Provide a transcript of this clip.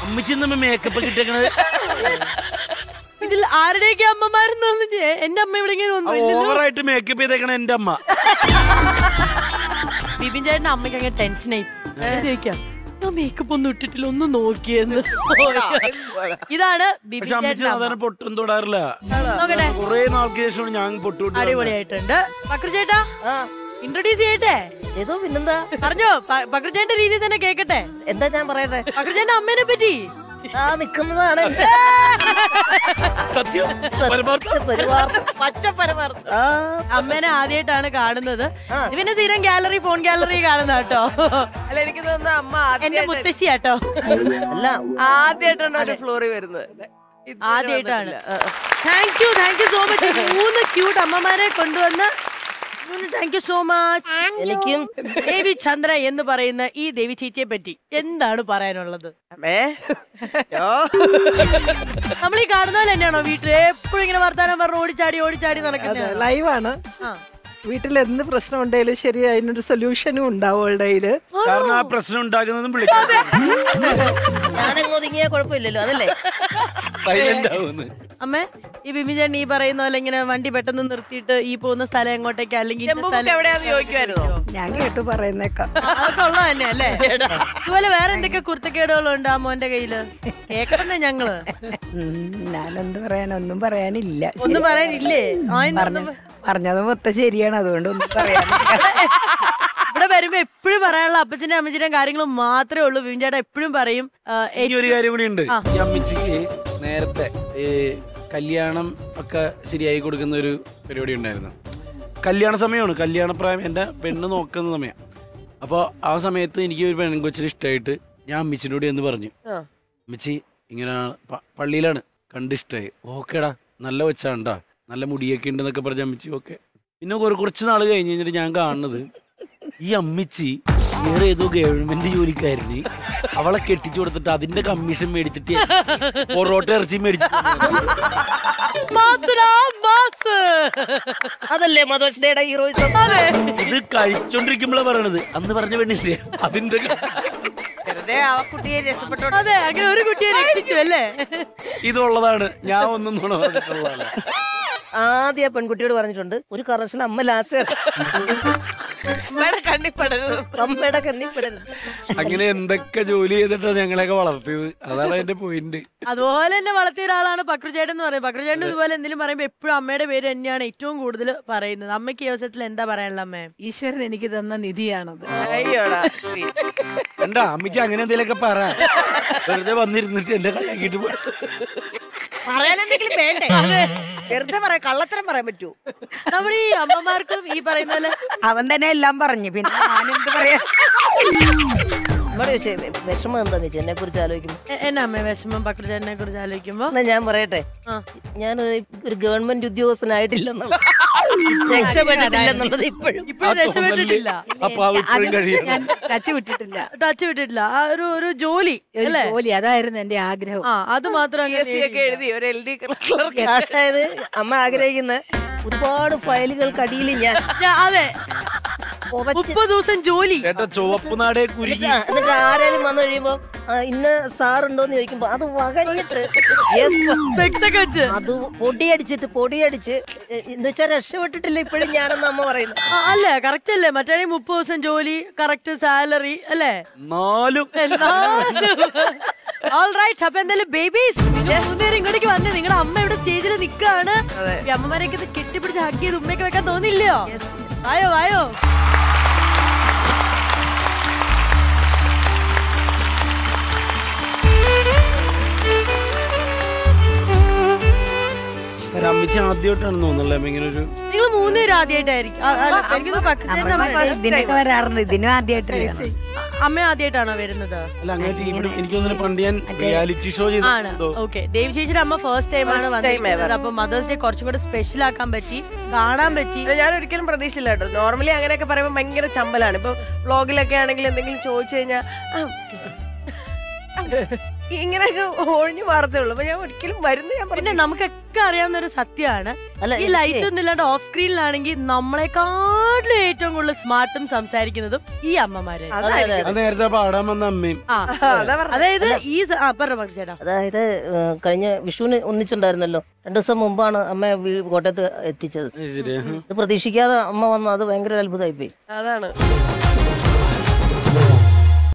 അമ്മച്ചി നമ്മ മേക്കപ്പ് കിട്ടേക്കണത് ഇതിൽ ആരുടെയൊക്കെ അമ്മമാരെന്ന് എന്റെ അമ്മ ഇവിടെ ഓവറായിട്ട് മേക്കപ്പ് ചെയ്തേക്കണ എന്റെ അമ്മ. ബിബിൻ ചേട്ടന്റെ അമ്മയ്ക്ക് അങ്ങനെ ടെൻഷനായി ചോദിക്കാം മേക്കപ്പ് ഒന്നും ഇട്ടിട്ടില്ല ഒന്ന് നോക്കിയെന്ന്. ഇതാണ് പൊട്ടും തൊടാറില്ല. കുറെ നാൾക്ക് ശേഷം ഞാൻ പൊട്ടു. അടിപൊളിയായിട്ടുണ്ട്. പക്രു ചേട്ടാ ഇൻട്രൊഡ്യൂസ് ചെയ്യട്ടെ. ഏതോ പിന്നെന്താ പറഞ്ഞോ. പക്രുചേട്ടന്റെ രീതി തന്നെ കേക്കട്ടെ. എന്താ ഞാൻ പറയട്ടെ? പക്രുചേട്ടന്റെ അമ്മേനെ പറ്റി നിക്കുന്നതാണ് അമ്മേനെ ആദ്യമായിട്ടാണ് കാണുന്നത്. ഇവന്റെ തീരം ഗാലറി ഫോൺ ഗാലറി കാണുന്ന കേട്ടോ. അല്ല എനിക്ക് തോന്നുന്നു അമ്മ എന്റെ മുത്തശ്ശി കേട്ടോ. അല്ല ആദ്യമായിട്ടാണ് ഫ്ലോറിൽ വരുന്നത്. ആദ്യമായിട്ടാണ്. Thank you so much. 3 cute അമ്മമാരെ കൊണ്ടുവന്ന് താങ്ക് യു സോ മച്ച്. എനിക്കും ദേവി ചന്ദ്ര എന്ന് പറയുന്ന ഈ ദേവി ചേച്ചിയെ പറ്റി എന്താണ് പറയാനുള്ളത്? നമ്മൾ ഈ കാണുന്ന പോലെ തന്നെയാണോ വീട്ടിൽ എപ്പോഴും ഇങ്ങനെ വർത്താനം പറഞ്ഞ് ഓടിച്ചാടി നടക്കുന്നത്? ലൈവാണ്. വീട്ടിൽ എന്ത് പ്രശ്നം ഉണ്ടെങ്കിലും ശരി അതിനൊരു സൊല്യൂഷനും ഉണ്ടാവും അവളുടെ കയ്യില്. കാരണം ആ പ്രശ്നം ഉണ്ടാക്കുന്നതും ഞാനങ്ങ് ഒതുങ്ങിയാ കുഴപ്പമില്ലല്ലോ, അതല്ലേ? അമ്മേ ഈ ബിബിൻ ചേട്ടൻ ഈ പറയുന്ന പോലെ ഇങ്ങനെ വണ്ടി പെട്ടെന്ന് നിർത്തിയിട്ട് ഈ പോകുന്ന സ്ഥലം എങ്ങോട്ടേക്ക് അല്ലെങ്കിൽ എവിടെയാന്ന് ചോദിക്കുമായിരുന്നോ? ഞാൻ കേട്ടു പറയുന്നേക്കാം. അതൊക്കെ ഉള്ളത് തന്നെ അല്ലേ? ഇതുപോലെ വേറെ എന്തൊക്കെ കുർത്തക്കേടുകളുണ്ട് ആ മോന്റെ കയ്യില്? കേക്കണേ ഞങ്ങള്. ഞാനെന്ത് പറയാൻ ഒന്നും പറയാനില്ല. ഒന്നും പറയാനില്ലേ? പറഞ്ഞത് മൊത്തം ശരിയാണ്, അതുകൊണ്ട് ഒന്നും പറയാനില്ല. ഇവിടെ വരുമ്പോ എപ്പോഴും പറയാനുള്ള അപ്പച്ചന്റെ അമ്മച്ചിന്റെയും കാര്യങ്ങളും മാത്രമേ ഉള്ളൂ. ബിബിൻ ചേട്ടാ എപ്പോഴും പറയും. ഒരു കാര്യം കൂടി ഉണ്ട്. ഈ അമ്മച്ചിക്ക് നേരത്തെ ഈ കല്യാണം ഒക്കെ ശരിയായി കൊടുക്കുന്ന ഒരു പരിപാടി ഉണ്ടായിരുന്നു. കല്യാണ സമയമാണ്, കല്യാണപ്രായം, എന്റെ പെണ്ണ് നോക്കുന്ന സമയം. അപ്പോൾ ആ സമയത്ത് എനിക്ക് ഒരു പെൺകൊച്ചിന് ഇഷ്ടമായിട്ട് ഞാൻ അമ്മച്ചിനോട് എന്ന് പറഞ്ഞു, അമ്മച്ചി ഇങ്ങനെ പള്ളിയിലാണ് കണ്ടിഷ്ടമായി. ഓക്കേടാ നല്ല വെച്ചാണ്ടാ, നല്ല മുടിയൊക്കെ ഉണ്ടെന്നൊക്കെ പറഞ്ഞ അമ്മച്ചി ഓക്കെ. പിന്നെ കുറച്ച് നാൾ കഴിഞ്ഞ് കഴിഞ്ഞിട്ട് ഞാൻ കാണുന്നത് ഈ അമ്മച്ചി വേറെ ഏതോ ഗവൺമെന്റ് ജോലിക്കാരന് അവളെ കെട്ടിച്ചു കൊടുത്തിട്ട് അതിന്റെ കമ്മീഷൻ മേടിച്ചിട്ട് പൊറോട്ട ഇറച്ചി മേടിച്ചിട്ട് അതല്ലേ മദേഴ്സ് ഡേയുടെ ഹീറോയിസം. ഇത് കഴിച്ചോണ്ടിരിക്കുമ്പോഴാണ് പറയണത്. അന്ന് പറഞ്ഞ പെണ്ണില്ലേ അതിന്റെ കുട്ടിയെ രക്ഷപ്പെട്ടു. അതെ, അങ്ങനെ ഒരു കുട്ടിയെ രക്ഷിച്ചു അല്ലേ? ഇതുള്ളതാണ്. ഞാൻ ഒന്നും പറഞ്ഞിട്ടുള്ളതല്ല. ആദ്യ പെൺകുട്ടിയോട് പറഞ്ഞിട്ടുണ്ട്, ഒരു കറക്ഷൻ അമ്മ ലാസ്റ്റ് അമ്മയുടെ കണ്ണിപ്പെടരുത്. അങ്ങനെ എന്തൊക്കെ ജോലി ചെയ്തിട്ടാണ് ഞങ്ങളെയൊക്കെ വളർത്തിയത്. അതാണ് എന്റെ പോയിന്റ്. അതുപോലെ തന്നെ വളർത്തിയ ഒരാളാണ് പക്രുചേട്ടൻ എന്ന് പറയുന്നത്. പക്രുചേട്ടൻ ഇതുപോലെ എന്തെങ്കിലും പറയുമ്പോ എപ്പോഴും അമ്മയുടെ പേര് തന്നെയാണ് ഏറ്റവും കൂടുതൽ പറയുന്നത്. അമ്മയ്ക്ക് ഈ അവസരത്തിൽ എന്താ പറയാനുള്ള അമ്മേ? ഈശ്വരൻ എനിക്ക് തന്ന നിധിയാണത്. എന്താ അമ്മച്ചി അങ്ങനെ എന്തെങ്കിലുമൊക്കെ പറ. വെറുതെ വന്നിരുന്നിട്ട് എന്റെ കളിയാക്കിട്ട് പറയാനെന്തെങ്കിലും വേണ്ടേ? വെറുതെ പറയാം, കള്ളത്തരം പറയാൻ പറ്റൂ? നമ്മുടെ ഈ അമ്മമാർക്കും ഈ പറയുന്ന പോലെ അവൻ തന്നെ എല്ലാം പറഞ്ഞു, പിന്നെ ഞാനെന്ത് പറയാ? വിഷമം എന്താന്ന് വെച്ചാൽ എന്നെ കുറിച്ച് ആലോചിക്കുമ്പോ എന്നാ അമ്മ വിഷമം പക്രുചേട്ടനെ കുറിച്ച് ആലോചിക്കുമ്പോ? ഞാൻ പറയട്ടെ, ഞാൻ ഒരു ഗവൺമെന്റ് ഉദ്യോഗസ്ഥനായിട്ടില്ലെന്നുള്ള, രക്ഷപ്പെട്ടിട്ടില്ലെന്നുള്ളത് ഇപ്പോഴും രക്ഷപ്പെട്ടിട്ടില്ല. ടച്ച് വിട്ടിട്ടില്ല. ഒരു ജോലി ജോലി അതായിരുന്നു എന്റെ ആഗ്രഹം. അത് മാത്രം എഴുതി ഒരു LD ക്ലർക്ക്. അതായത് അമ്മ ആഗ്രഹിക്കുന്ന ഒരുപാട് ഫയലുകൾക്കടിയിൽ ഞാൻ അതെ 30 ദിവസം ജോലി ചുവപ്പ് നാടേ കുരുങ്ങി. എന്നിട്ട് ആരെങ്കിലും വന്നു കഴിയുമ്പോ ഇന്ന സാറുണ്ടോന്ന് ചോദിക്കുമ്പോ അത് വകഞ്ഞിട്ട് അത് പൊടിയടിച്ച് എന്ന് വെച്ചാൽ രക്ഷപ്പെട്ടിട്ടില്ല ഇപ്പോഴും ഞാനെന്ന് അമ്മ പറയുന്നു. അല്ലേ? കറക്റ്റ് അല്ലേ? മറ്റേ 30 ദിവസം ജോലി, കറക്റ്റ് സാലറി അല്ലേ? അപ്പൊ എന്തായാലും ബേബീസ് ഇങ്ങോട്ടേക്ക് വന്നേ. നിങ്ങളുടെ അമ്മ ഇവിടെ സ്റ്റേജിൽ നിൽക്കാണ്. അമ്മമാരെയൊക്കെ കെട്ടിപ്പിടിച്ച് ഹഗ് ചെയ്ത് ഉമ്മയൊക്കെ വെക്കാൻ തോന്നില്ലയോ? വായോ അമ്മച്ചി ആദ്യമായിട്ടാണ് തോന്നുന്നല്ലേ ഇങ്ങനെ ഒരു? നിങ്ങൾ 3 പേരും ആദ്യമായിട്ടായിരിക്കും. ഇതിനൊക്കെ വരാറുണ്ട്, ഇതിനും ആദ്യമായിട്ടല്ലേ? അമ്മ ആദ്യമായിട്ടാണോ വരുന്നത്? അല്ല, അങ്ങനെ എനിക്ക് തോന്നുന്നു പണ്ട് ഞാൻ റിയാലിറ്റി ഷോ ചെയ്തു. ഓക്കെ, ദേവി ചേച്ചിയുടെ അമ്മ ഫസ്റ്റ് ടൈം ആണ് വന്നത്. അപ്പൊ മദേഴ്സ് ഡേ കുറച്ചും കൂടെ സ്പെഷ്യൽ ആക്കാൻ പറ്റി, കാണാൻ പറ്റി. ഞാൻ ഒരിക്കലും പ്രതീക്ഷിച്ചില്ല കേട്ടോ. നോർമലി അങ്ങനെയൊക്കെ പറയുമ്പോൾ ഭയങ്കര ചമ്പലാണ്. ഇപ്പൊ വ്ളോഗിലൊക്കെ ആണെങ്കിൽ എന്തെങ്കിലും ചോദിച്ചു കഴിഞ്ഞാൽ ഇങ്ങനെയൊക്കെ ഒഴിഞ്ഞു മാറത്തേ ഉള്ളൂ. അപ്പൊ ഞാൻ ഒരിക്കലും വരുന്നു ഞാൻ പിന്നെ നമുക്കൊക്കെ അറിയാവുന്ന ഒരു സത്യമാണ്, അല്ല, ഈ ലൈറ്റ് ഒന്നും ഇല്ലാണ്ട് ഓഫ് സ്ക്രീനിലാണെങ്കിൽ നമ്മളെക്കാട്ടിലും ഏറ്റവും കൂടുതൽ സ്മാർട്ടും സംസാരിക്കുന്നതും ഈ അമ്മമാരെ. അത് നേരത്തെ പാടാൻ വന്ന അമ്മയും. അതായത് ഈ പറഞ്ഞ ചേട്ടാ, അതായത് കഴിഞ്ഞ വിഷുവിന് ഒന്നിച്ചുണ്ടായിരുന്നല്ലോ, 2 ദിവസം മുമ്പാണ് അമ്മ കോട്ടയത്ത് എത്തിച്ചത്. ശരി. ഇത് പ്രതീക്ഷിക്കാതെ അമ്മ വന്നു, അത് ഭയങ്കര അത്ഭുതമായി പോയി. അതാണ്